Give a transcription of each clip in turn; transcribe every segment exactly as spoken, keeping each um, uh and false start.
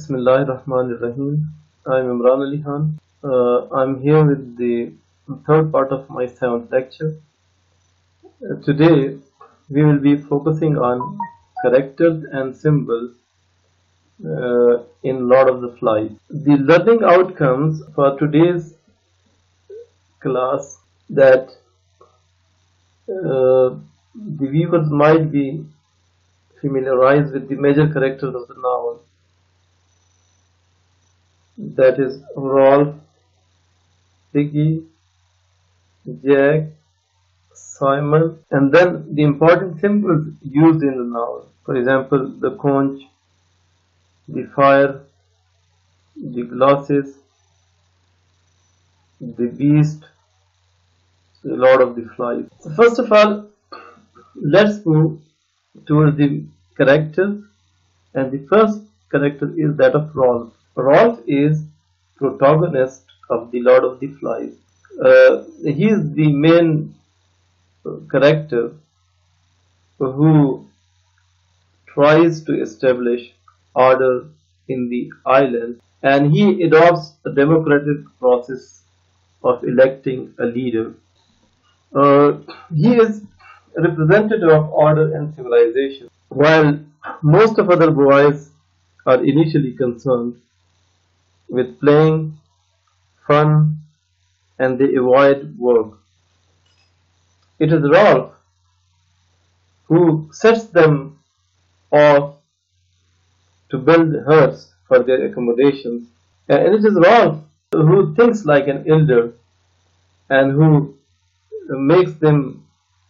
Bismillahirrahmanirrahim. I'm Imran Ali Khan. Uh, I'm here with the third part of my seventh lecture. Uh, today we will be focusing on characters and symbols uh, in Lord of the Flies. The learning outcomes for today's class that uh, the viewers might be familiarized with the major characters of the novel. That is Rolf, Piggy, Jack, Simon, and then the important symbols used in the novel. For example, the conch, the fire, the glasses, the beast, the Lord of the Flies. So first of all, let's move towards the characters, and the first character is that of Rolf. Rolf is protagonist of the Lord of the Flies. Uh, he is the main character who tries to establish order in the island, and he adopts a democratic process of electing a leader. Uh, he is a representative of order and civilization, while most of other boys are initially concerned with playing, fun, and they avoid work. It is Rolf who sets them off to build huts for their accommodations, and it is Rolf who thinks like an elder and who makes them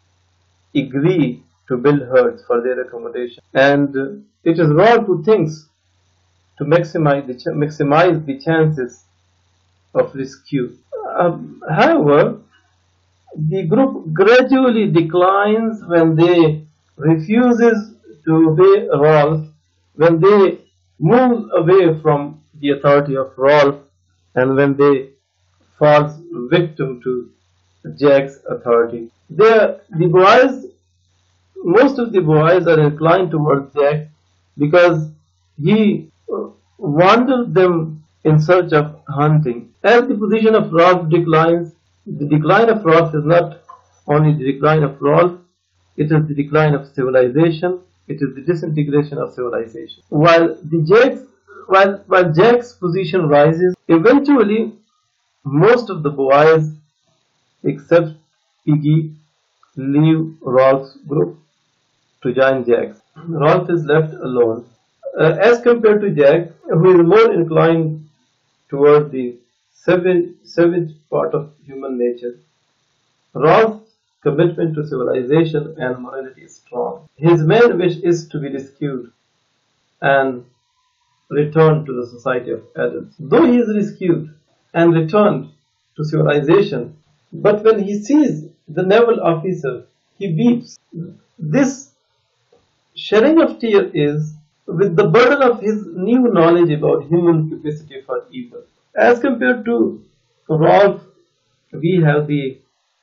agree to build huts for their accommodation. And it is Rolf who thinks to maximize the, ch maximize the chances of rescue. Um, however, the group gradually declines when they refuses to obey Rolf, when they move away from the authority of Rolf, and when they fall victim to Jack's authority. The, the boys, most of the boys are inclined towards Jack because he wandered them in search of hunting. As the position of Rolf declines, the decline of Rolf is not only the decline of Rolf, it is the decline of civilization, it is the disintegration of civilization. While the Jack's, while, while Jack's position rises, eventually most of the boys except Piggy leave Rolf's group to join Jack's. Rolf is left alone. Uh, as compared to Jack, who is more inclined toward the savage, savage part of human nature, Rolf's commitment to civilization and morality is strong. His main wish is to be rescued and returned to the society of adults. Though he is rescued and returned to civilization, but when he sees the naval officer, he weeps. This shedding of tears is with the burden of his new knowledge about human capacity for evil. As compared to Rolf, we have the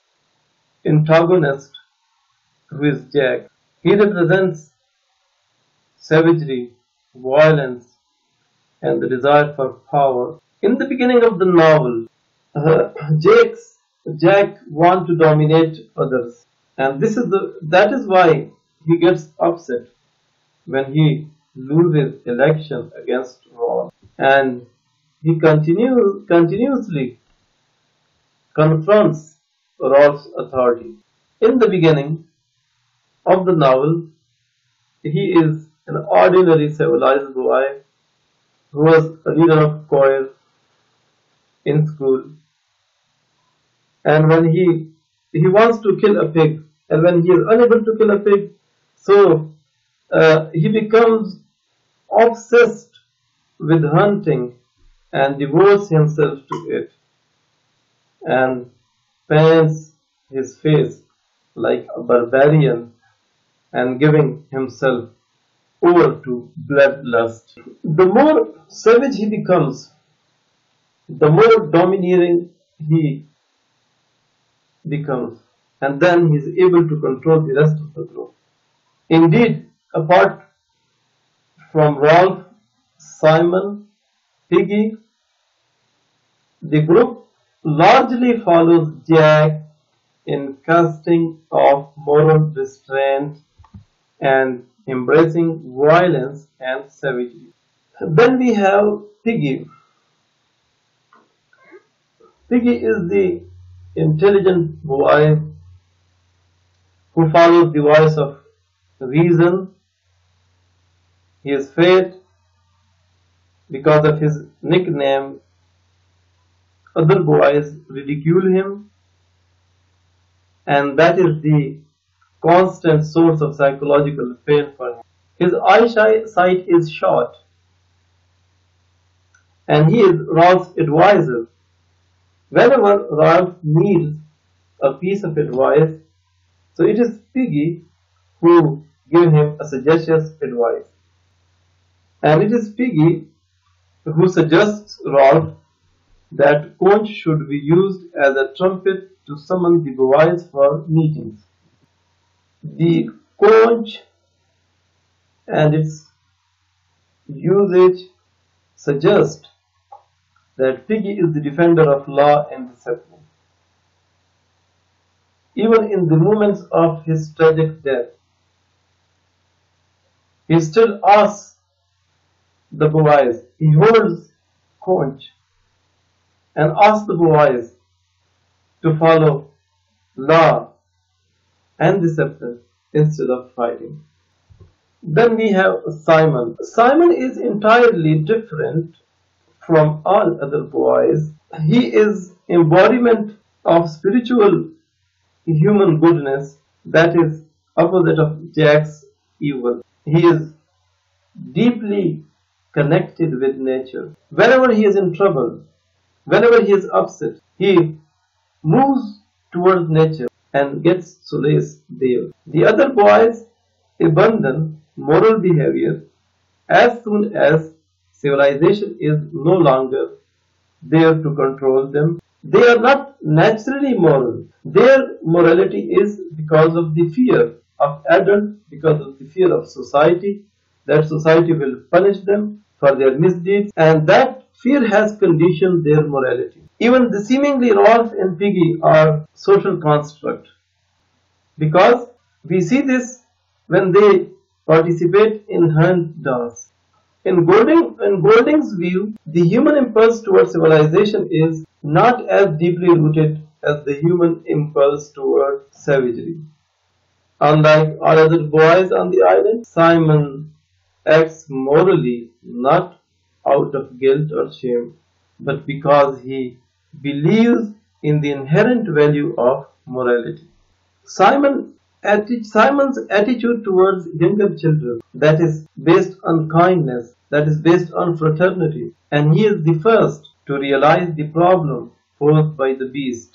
antagonist, who is Jack. He represents savagery, violence, and the desire for power. In the beginning of the novel, uh, Jack's, Jack wants to dominate others, and this is the that is why he gets upset when he loses election against Rolf, and he continues continuously confronts Rolf's authority. In the beginning of the novel, he is an ordinary civilized boy who was a leader of choir in school, and when he he wants to kill a pig, and when he is unable to kill a pig, so uh, he becomes obsessed with hunting and devotes himself to it, and paints his face like a barbarian and giving himself over to bloodlust. The more savage he becomes, the more domineering he becomes, and then he is able to control the rest of the group. Indeed, apart from Rolf, Simon, Piggy. The group largely follows Jack in casting off moral restraint and embracing violence and savagery. Then we have Piggy. Piggy is the intelligent boy who follows the voice of reason. He is fed because of his nickname. Other boys ridicule him, and that is the constant source of psychological pain for him. His eyesight is short, and he is Ralph's advisor. Whenever Ralph needs a piece of advice, so it is Piggy who gives him a suggestions advice. And it is Piggy who suggests Ralph that conch should be used as a trumpet to summon the boys for meetings. The conch and its usage suggest that Piggy is the defender of law and discipline. Even in the moments of his tragic death, he still asks the boys, he holds conch and asks the boys to follow law and discipline instead of fighting. Then we have Simon. Simon is entirely different from all other boys. He is embodiment of spiritual human goodness that is opposite of Jack's evil. He is deeply connected with nature. Whenever he is in trouble, whenever he is upset, he moves towards nature and gets solace there. The other boys abandon moral behavior as soon as civilization is no longer there to control them. They are not naturally moral. Their morality is because of the fear of adults, because of the fear of society, that society will punish them for their misdeeds, and that fear has conditioned their morality. Even the seemingly Ralph and Piggy are social construct, because we see this when they participate in hand dance. In Golding, in Golding's view, the human impulse towards civilization is not as deeply rooted as the human impulse toward savagery. Unlike all other boys on the island, Simon acts morally not out of guilt or shame, but because he believes in the inherent value of morality. Simon Atti Simon's attitude towards younger children, that is based on kindness, that is based on fraternity, and he is the first to realize the problem posed by the beast.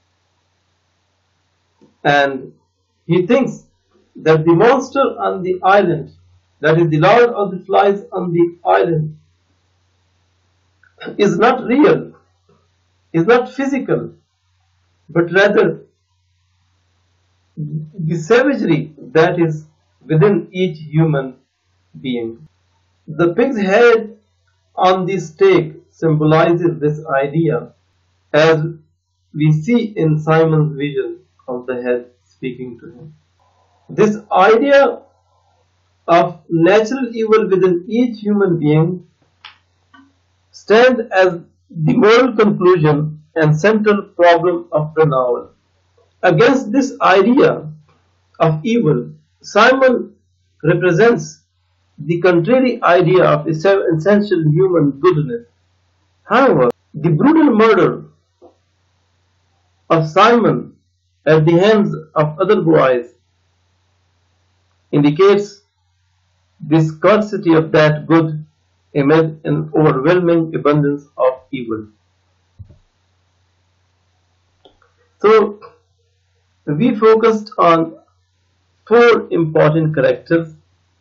And he thinks that the monster on the island, that is the Lord of the Flies on the island, is not real, is not physical, but rather the savagery that is within each human being. The pig's head on the stake symbolizes this idea, as we see in Simon's vision of the head speaking to him. This idea of natural evil within each human being stands as the moral conclusion and central problem of the novel. Against this idea of evil, Simon represents the contrary idea of essential human goodness. However, the brutal murder of Simon at the hands of other boys indicates the scarcity of that good amid an overwhelming abundance of evil. So, we focused on four important characters: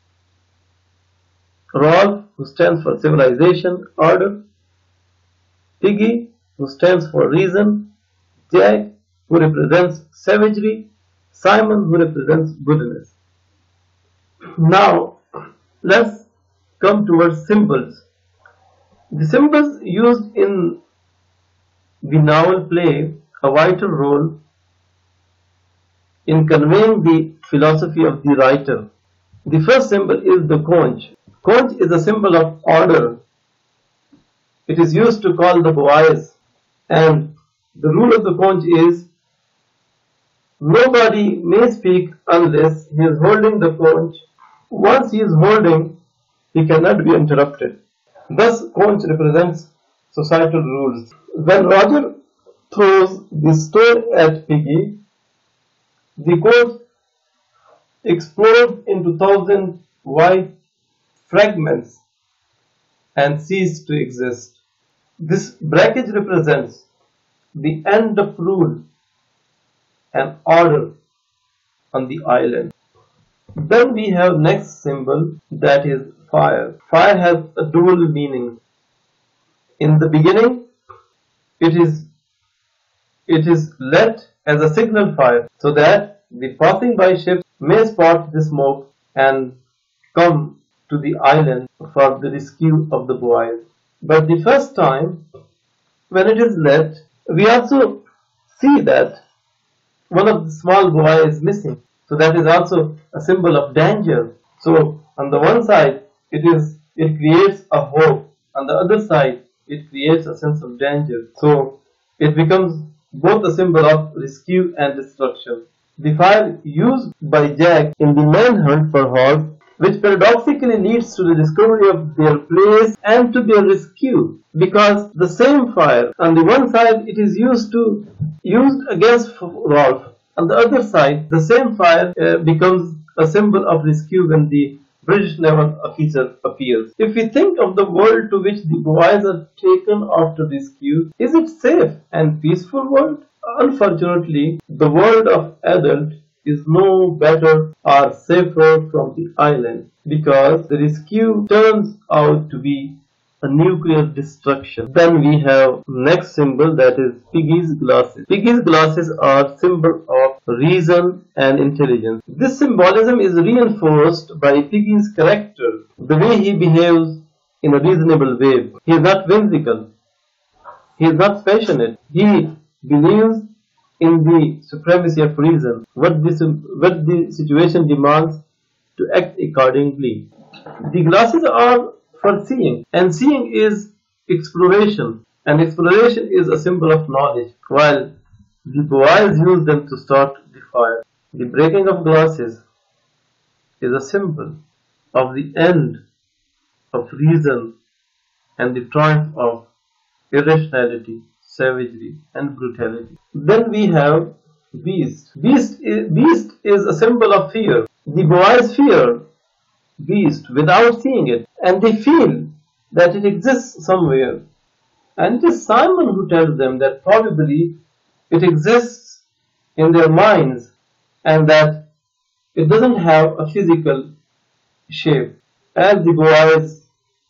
Rolf, who stands for civilization, order; Piggy, who stands for reason; Jack, who represents savagery; Simon, who represents goodness. Now, let's come towards symbols The symbols used in the novel play a vital role in conveying the philosophy of the writer. The first symbol is the conch. Conch is a symbol of order. It is used to call the boys, and the rule of the conch is nobody may speak unless he is holding the conch. Once he is holding, he cannot be interrupted. Thus, conch represents societal rules. When Roger throws the stone at Piggy, the conch explodes into thousand white fragments and cease to exist. This breakage represents the end of rule and order on the island. Then we have next symbol, that is fire. Fire has a dual meaning. In the beginning, it is it is lit as a signal fire so that the passing by ships may spot the smoke and come to the island for the rescue of the boys. But the first time when it is lit, we also see that one of the small boys is missing. So that is also a symbol of danger. So on the one side, it is it creates a hope. On the other side, it creates a sense of danger. So it becomes both a symbol of rescue and destruction. The fire used by Jack in the manhunt for Hawes, which paradoxically leads to the discovery of their place and to their rescue, because the same fire, on the one side it is used to used against Rolf, on the other side the same fire uh, becomes a symbol of rescue when the British naval officer appears. If we think of the world to which the boys are taken after rescue, is it safe and peaceful world? Unfortunately, the world of adult is no better or safer from the island, because the rescue turns out to be a nuclear destruction. Then we have next symbol, that is Piggy's glasses. Piggy's glasses are symbol of reason and intelligence. This symbolism is reinforced by Piggy's character, the way he behaves in a reasonable way. He is not whimsical. He is not passionate. He believes in the supremacy of reason, what this what the situation demands, to act accordingly. The glasses are for seeing, and seeing is exploration, and exploration is a symbol of knowledge, while the boys use them to start the fire. The breaking of glasses is a symbol of the end of reason and the triumph of irrationality, savagery, and brutality. Then we have beast. Beast is, beast is a symbol of fear. The boys fear beast without seeing it, and they feel that it exists somewhere. And it is Simon who tells them that probably it exists in their minds and that it doesn't have a physical shape. As the boys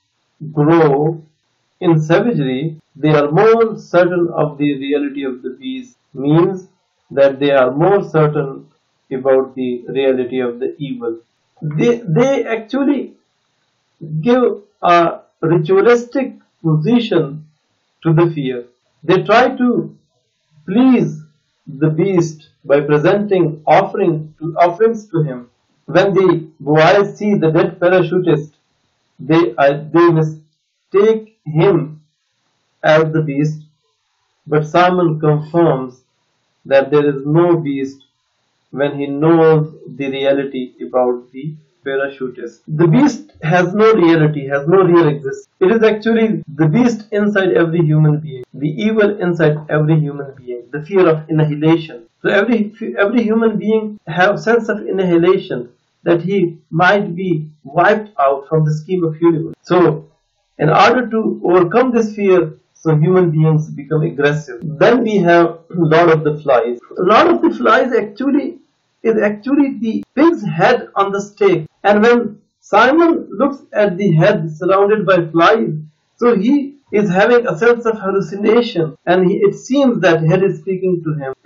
grow in savagery, they are more certain of the reality of the beast, means that they are more certain about the reality of the evil. They, they actually give a ritualistic position to the fear. They try to please the beast by presenting offering to, offerings to him. When the boys see the dead parachutist, they, uh, they mistake him as the beast, but Simon confirms that there is no beast when he knows the reality about the parachutist. The beast has no reality, has no real existence. It is actually the beast inside every human being, the evil inside every human being, the fear of annihilation. So every every human being have sense of annihilation, that he might be wiped out from the scheme of universe. So in order to overcome this fear, so human beings become aggressive. Then we have Lord of the Flies. Lord of the Flies actually is actually the pig's head on the stake. And when Simon looks at the head surrounded by flies, so he is having a sense of hallucination, and he, it seems that head is speaking to him. It is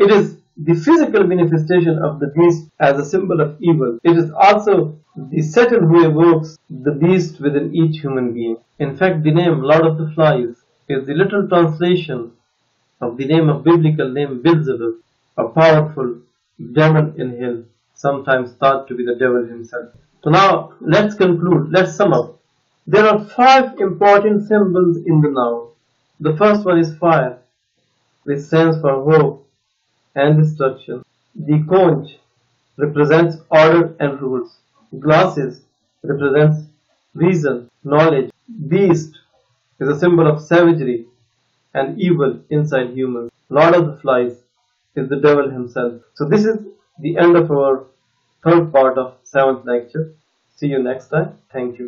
the physical manifestation of the beast as a symbol of evil. It is also the Satan who evokes the beast within each human being. In fact, the name Lord of the Flies is the literal translation of the name of biblical name Beelzebub, a powerful demon in hell, sometimes thought to be the devil himself. So now let's conclude, let's sum up. There are five important symbols in the noun. The first one is fire, which stands for hope and destruction. The conch represents order and rules. Glasses represents reason, knowledge. Beast is a symbol of savagery and evil inside humans. Lord of the Flies is the devil himself. So this is the end of our third part of seventh lecture. See you next time. Thank you.